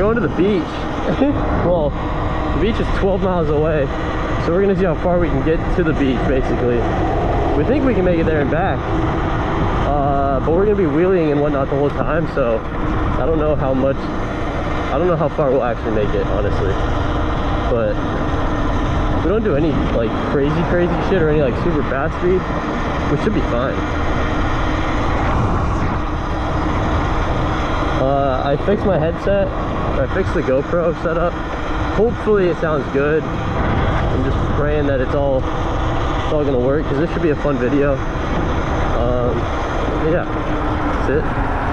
going to the beach. Well, the beach is 12 miles away, so we're gonna see how far we can get to the beach, basically. We think we can make it there and back, but we're gonna be wheeling and whatnot the whole time, so I don't know how far we'll actually make it, honestly. But if we don't do any like crazy shit or any like super fast speed, we should be fine. I fixed my headset, I fixed the GoPro setup. Hopefully it sounds good. I'm just praying that it's all gonna work, because this should be a fun video. Yeah, that's it.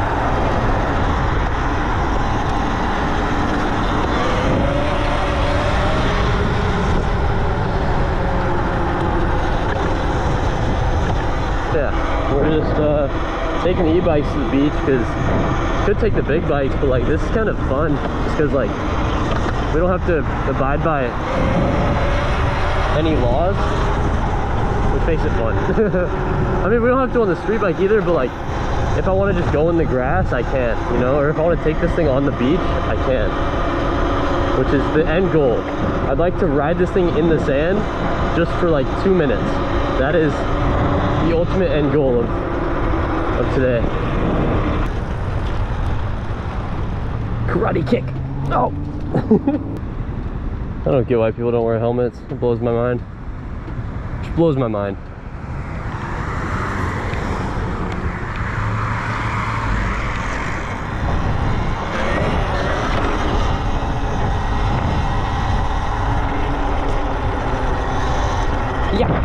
Yeah, we're just taking the e-bikes to the beach, because could take the big bikes, but like this is kind of fun just because like we don't have to abide by any laws, which makes it fun. I mean, we don't have to on the street bike either, but like if I want to just go in the grass, I can, you know, or if I want to take this thing on the beach, I can, which is the end goal. I'd like to ride this thing in the sand just for like 2 minutes. That is the ultimate end goal of today. Karate kick. Oh. I don't get why people don't wear helmets. It blows my mind. It just blows my mind. Yeah.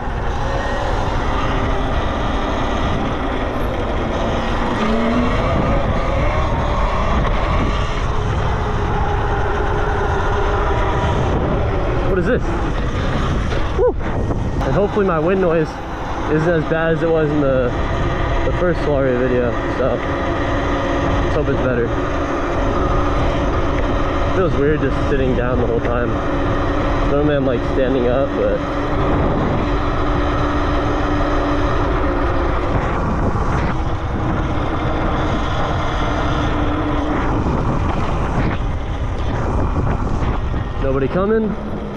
What is this? Woo. And hopefully my wind noise isn't as bad as it was in the first Talaria video, so let's hope it's better. It feels weird just sitting down the whole time. Normally I'm like standing up, but nobody coming.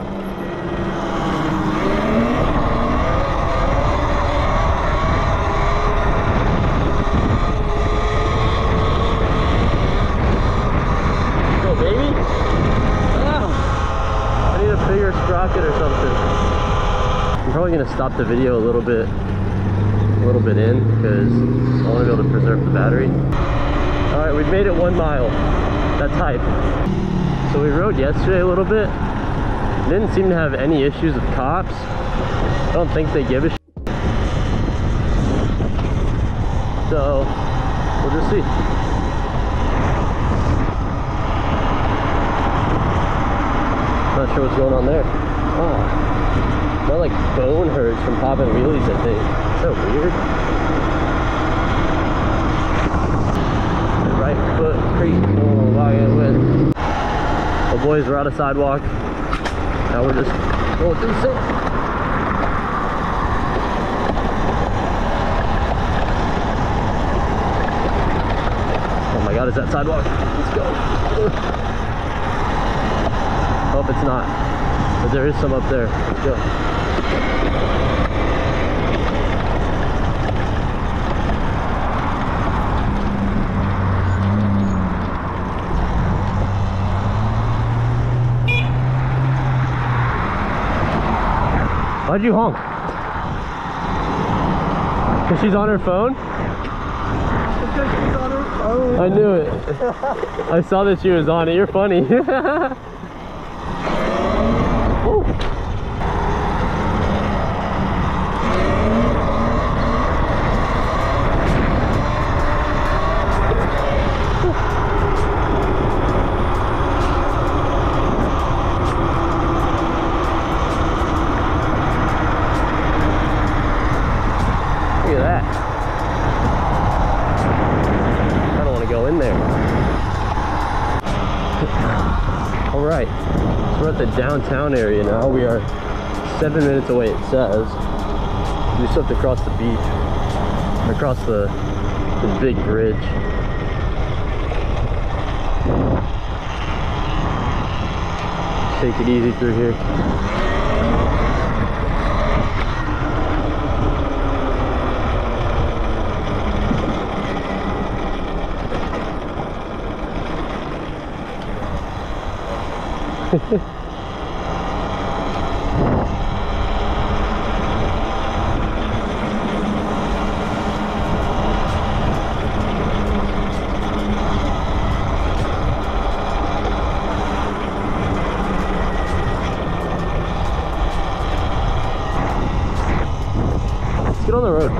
Go, baby. Oh, I need a bigger sprocket or something. I'm probably gonna stop the video a little bit in, because I want to be able to preserve the battery. All right, we've made it 1 mile. That's hype. So we rode yesterday a little bit. Didn't seem to have any issues with cops. I don't think they give a shit. So we'll just see. Not sure what's going on there. Oh, my like bone hurts from popping wheelies, I think. So weird. Right foot creep. Oh, wow, with. Oh boys, we're out of sidewalk. Now we're just going through sand. Oh my god, is that sidewalk? Let's go. Hope it's not, but there is some up there. Let's go. Why'd you honk? Because she's on her phone? Because she's on her phone. I knew it. I saw that she was on it. You're funny. Look at that. I don't want to go in there. Alright, so we're at the downtown area now. We are 7 minutes away, it says. We just have to cross the beach, across the, this big bridge. take it easy through here. Let's get on the road.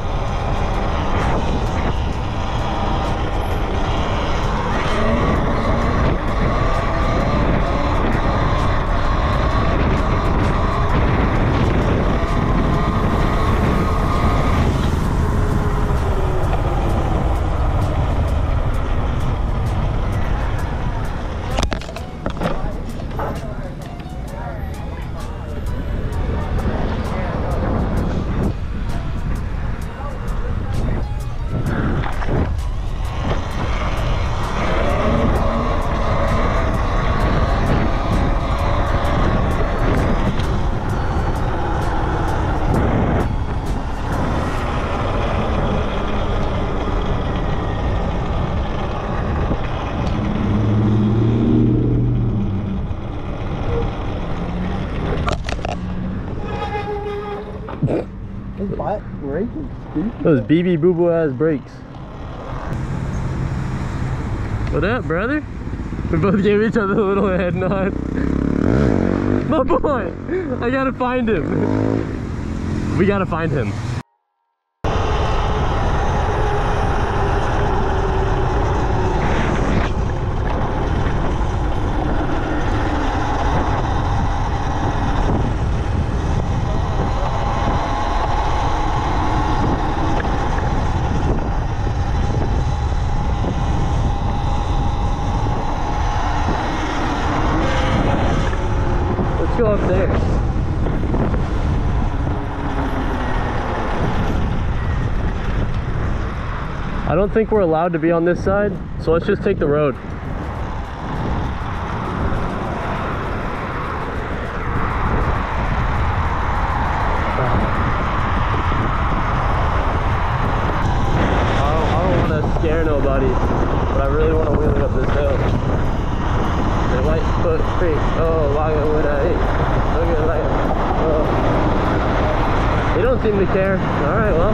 Those BB boo boo ass brakes. What up, brother? We both gave each other a little head nod. My boy! I gotta find him. We gotta find him. Go up there. I don't think we're allowed to be on this side, so let's just take the road. I don't want to scare nobody, but I really want to wheel it up this hill. The White Foot Creek, oh, walking with a look at like, oh. They don't seem to care. Alright, well.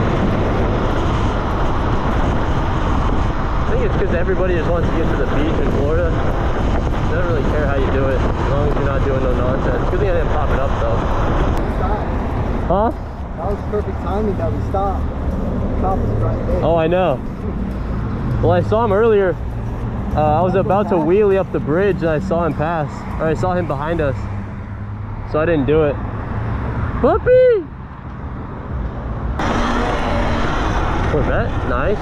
I think it's because everybody just wants to get to the beach in Florida. They don't really care how you do it, as long as you're not doing no nonsense. Good thing I didn't pop it up though. Huh? That was perfect timing that we stopped. The cop was right there. Oh, I know. Well, I saw him earlier. I was about to wheelie up the bridge and I saw him pass. Or I saw him behind us. So I didn't do it. Puppy! Corvette, nice.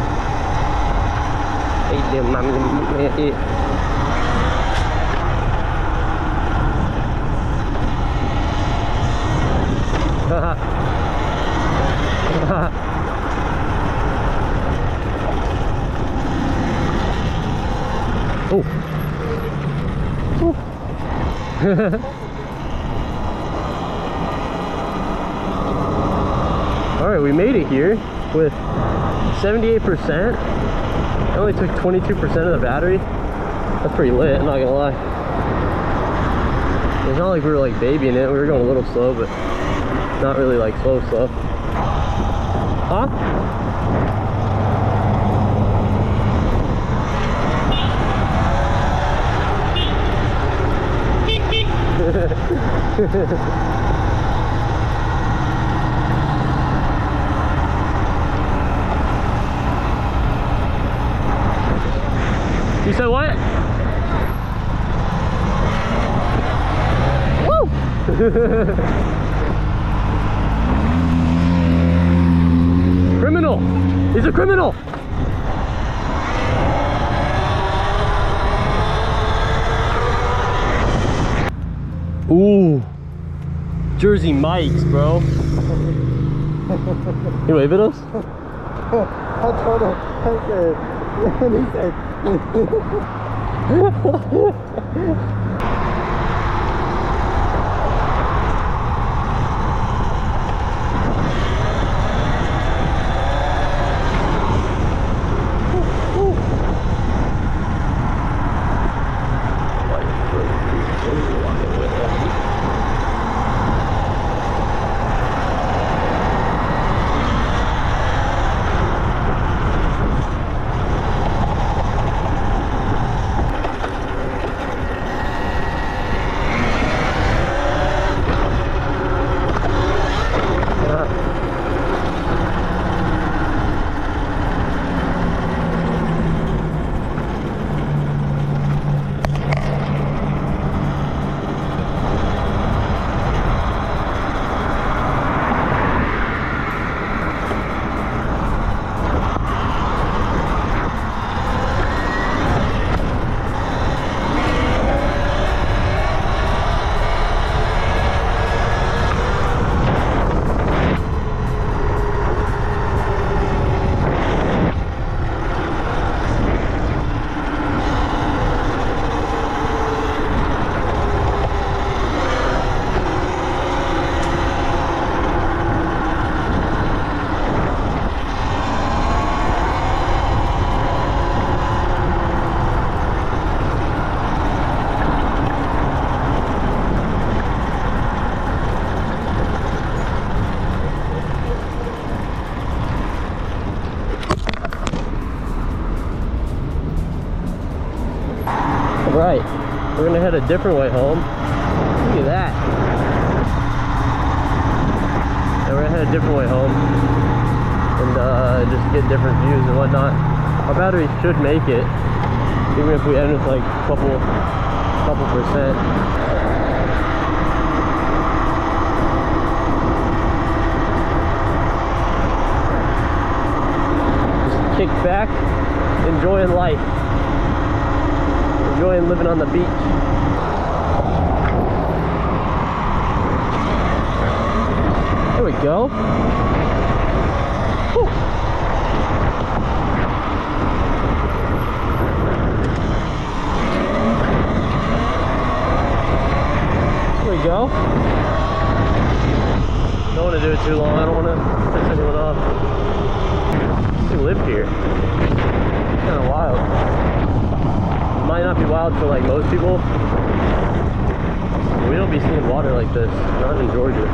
Oh. All right, we made it here with 78%. It only took 22% of the battery. That's pretty lit, I'm not gonna lie. It's not like we were like babying it. We were going a little slow, but not really like slow. Huh? You said what? Woo! Criminal! He's a criminal! Ooh, Jersey Mike's, bro. You wave at us? I told him, and he said, a different way home. Look at that. And we're gonna head a different way home and just get different views and whatnot. Our battery should make it, even if we end with like a couple percent. Just kick back, enjoying life, enjoying living on the beach. There we go. Whew. There we go. Don't want to do it too long. I don't want to piss anyone off. They live here. It's kind of wild. It might not be wild for like most people. We don't be seeing water like this, not in Georgia.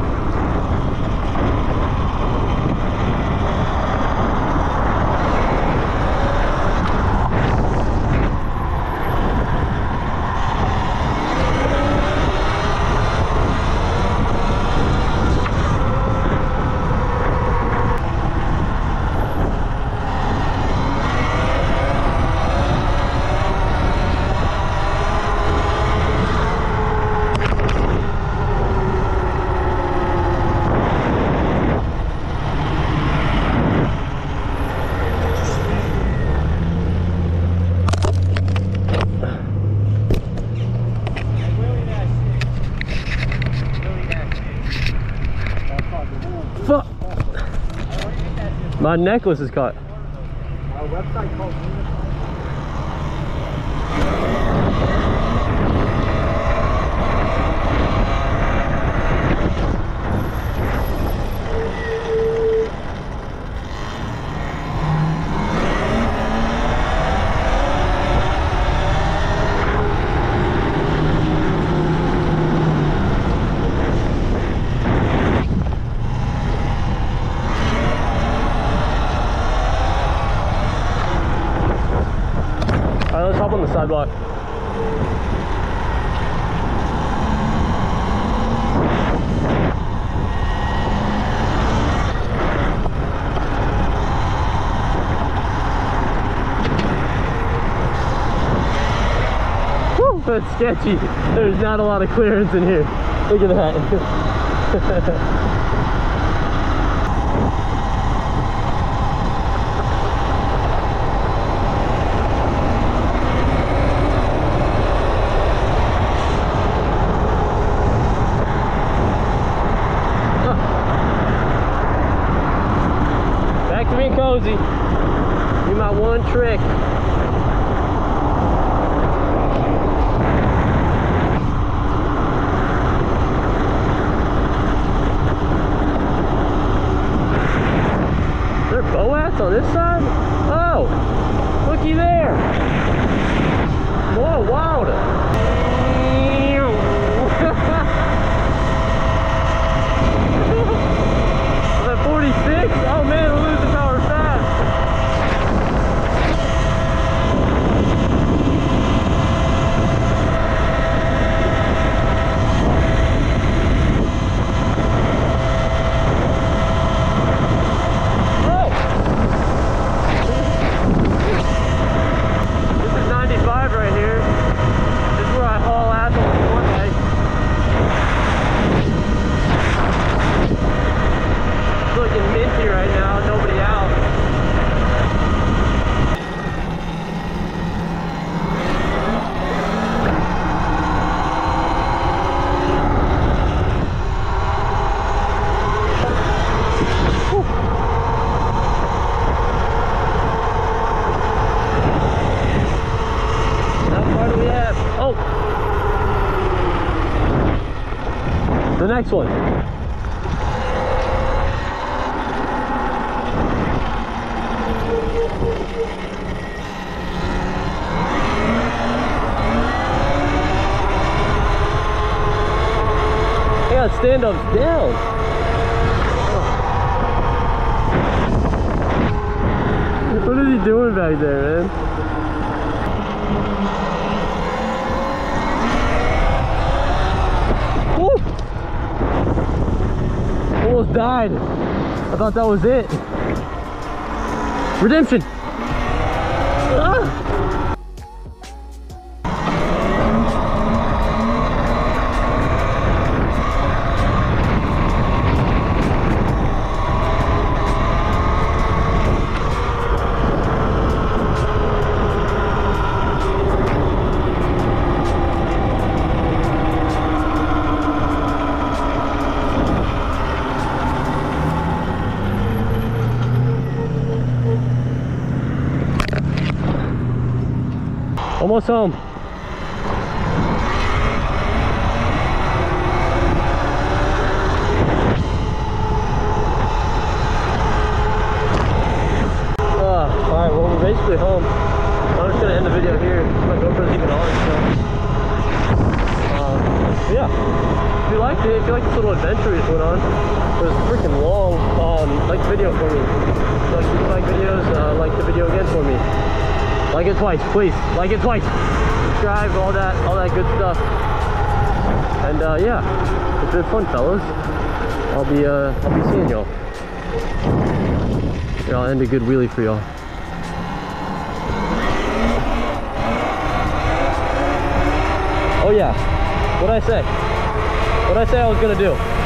Fuck! My necklace is caught. Our website called Alright, let's hop on the sidewalk. Woo, that's sketchy. There's not a lot of clearance in here. Look at that. Back to being cozy. Be my one trick. Is there boats on this side? Oh, looky there. Whoa, wild. I'm at 46. Oh man, we're losing power fast. Oh! This is 95 right here. This is where I haul ass on the one day. It's looking minty right now, nobody out. Whew. How far do we have? Oh! The next one. I got stand-ups down. What is he doing back there, man? almost died. I thought that was it. Redemption. Ah. Almost home. Alright, well we're basically home. I'm just gonna end the video here. My GoPro's even on, so yeah. If you liked it, if you like this little adventure we just went on, it was freaking long. Like the video for me. So if you like videos, like the video again for me. Like it twice, please. Like it twice. Subscribe, all that good stuff. And yeah, it's been fun, fellas. I'll be seeing y'all. Here, I'll end a good wheelie for y'all. Oh yeah, what'd I say? What'd I say I was gonna do?